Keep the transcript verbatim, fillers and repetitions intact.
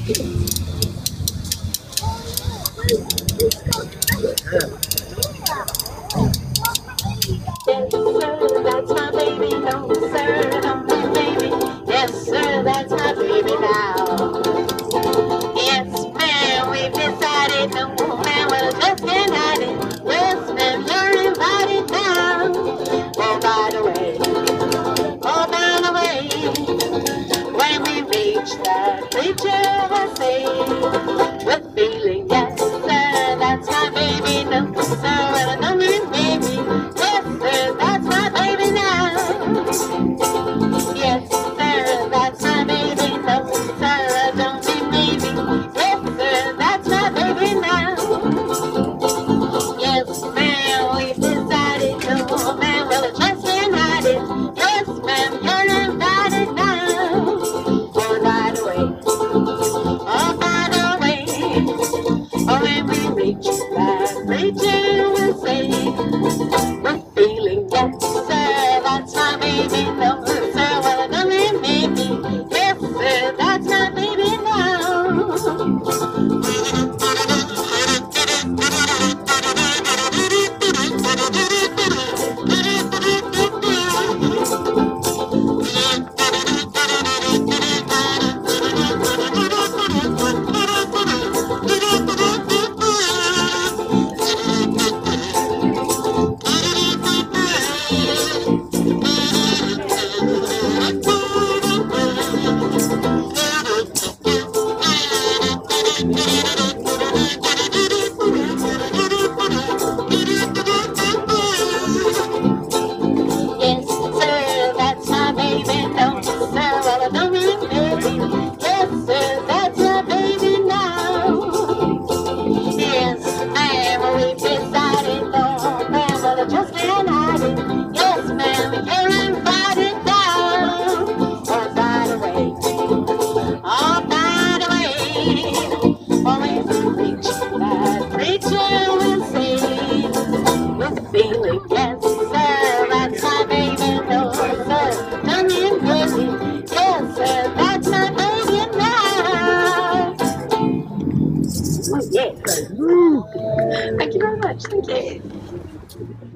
That's my baby, no sir, don't my baby. Yes sir, that's my baby now. Yes ma'am, we've decided no more man will just can't hide it. Yes ma'am, you're invited now. Oh by the way, oh by the way, when we reach that preacher will say, with feeling yes sir, that's my baby, no sir, well I don't mean baby. Yes sir, that's my baby now. Yes sir, that's my baby, no sir, I don't mean maybe. Yes sir, that's my baby now. Yes ma'am, we've decided no man will just can't hide it. Yes ma'am, you're invited now. Oh by the way, oh by the way, oh when we reach that preacher will say, we're feeling yes sir, that's my baby, no sir, well I don't mean maybe. Yes sir, that's my baby now. Just can't hide it. Yes, ma'am, you're invited down. Oh, by the way, oh, by the way, oh, when we reach that preacher will say, with feeling, yes, sir, that's my baby, no, sir, don't mean baby. Yes, sir, that's my baby now. Oh, yeah. Thank you very much. Thank you.